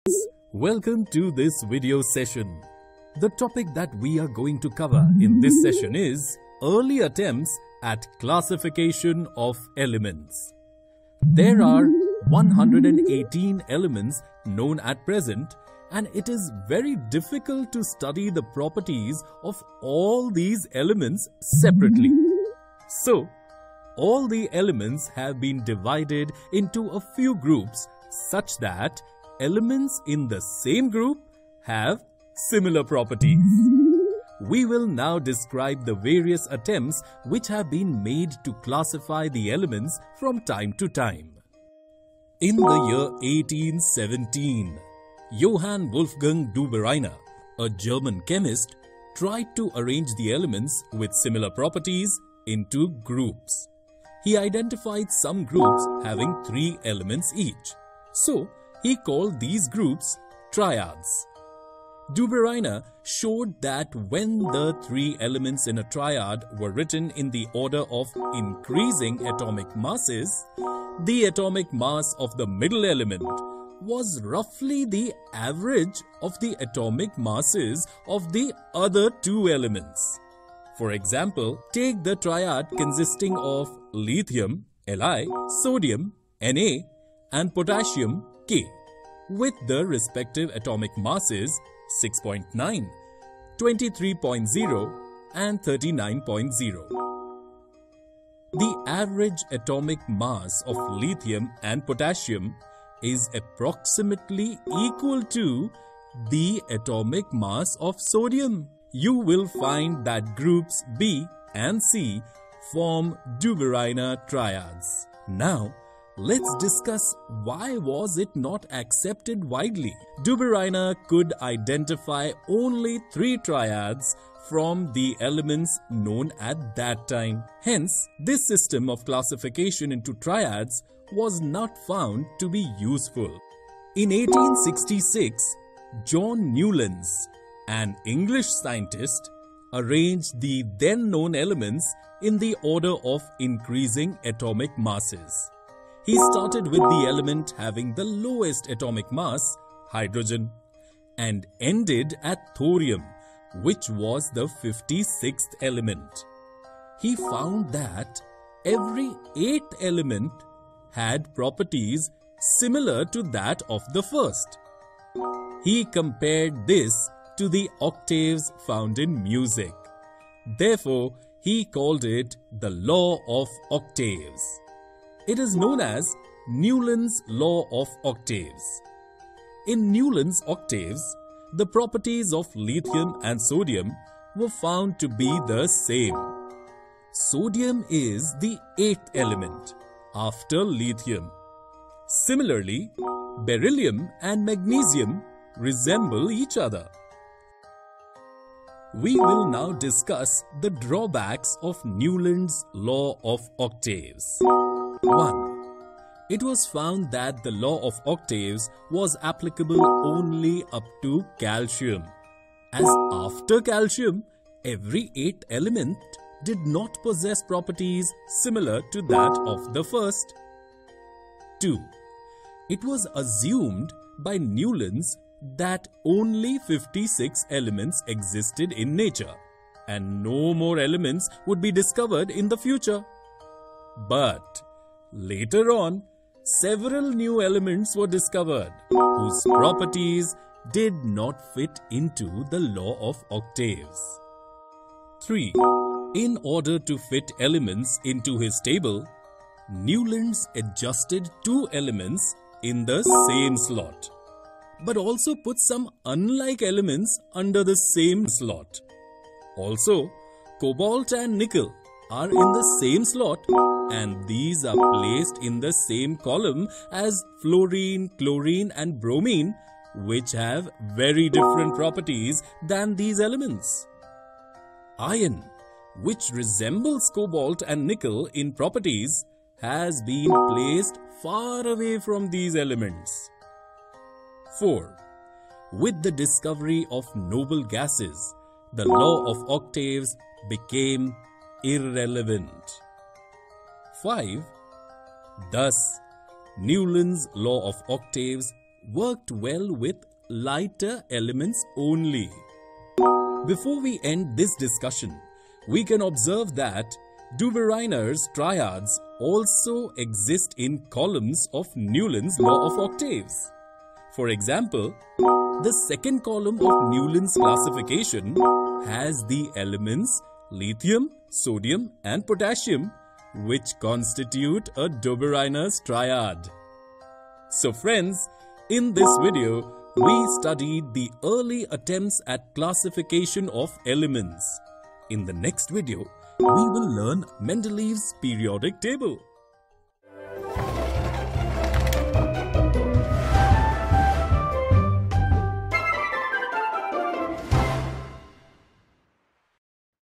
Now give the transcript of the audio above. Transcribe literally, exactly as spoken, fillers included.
students, welcome to this video session. The topic that we are going to cover in this session is early attempts at classification of elements. There are one hundred eighteen elements known at present, and it is very difficult to study the properties of all these elements separately. So, all the elements have been divided into a few groups such that elements in the same group have similar properties. We will now describe the various attempts which have been made to classify the elements from time to time. In the year eighteen seventeen, Johann Wolfgang Dobereiner, a German chemist, tried to arrange the elements with similar properties into groups. He identified some groups having three elements each. So, he called these groups triads. Dobereiner showed that when the three elements in a triad were written in the order of increasing atomic masses, the atomic mass of the middle element was roughly the average of the atomic masses of the other two elements. For example, take the triad consisting of lithium, Li, sodium, Na, and potassium, K, with the respective atomic masses six point nine, twenty-three point zero, and thirty-nine point zero. The average atomic mass of lithium and potassium is approximately equal to the atomic mass of sodium. You will find that groups B and C form Dobereiner triads. Now, let's discuss why was it not accepted widely. Dobereiner could identify only three triads from the elements known at that time. Hence, this system of classification into triads was not found to be useful. In eighteen sixty-six, John Newlands, an English scientist, arranged the then known elements in the order of increasing atomic masses. He started with the element having the lowest atomic mass, hydrogen, and ended at thorium, which was the fifty-sixth element. He found that every eighth element had properties similar to that of the first. He compared this to the octaves found in music. Therefore, he called it the law of octaves. It is known as Newland's law of octaves. In Newland's octaves, the properties of lithium and sodium were found to be the same. Sodium is the eighth element after lithium. Similarly, beryllium and magnesium resemble each other. We will now discuss the drawbacks of Newland's law of octaves. one. It was found that the law of octaves was applicable only up to calcium, as after calcium, every eighth element did not possess properties similar to that of the first. two. It was assumed by Newlands that only fifty-six elements existed in nature, and no more elements would be discovered in the future. But later on, several new elements were discovered whose properties did not fit into the law of octaves. three. In order to fit elements into his table, Newlands adjusted two elements in the same slot, but also put some unlike elements under the same slot. Also, cobalt and nickel are in the same slot, and these are placed in the same column as fluorine, chlorine and bromine, which have very different properties than these elements. Iron, which resembles cobalt and nickel in properties, has been placed far away from these elements. four. With the discovery of noble gases, the law of octaves became irrelevant. five. Thus, Newland's law of octaves worked well with lighter elements only. Before we end this discussion, we can observe that Duberiner's triads also exist in columns of Newland's law of octaves. For example, the second column of Newland's classification has the elements lithium, sodium and potassium, which constitute a Duberiner's triad. So friends, in this video, we studied the early attempts at classification of elements. In the next video, we will learn Mendeleev's periodic table.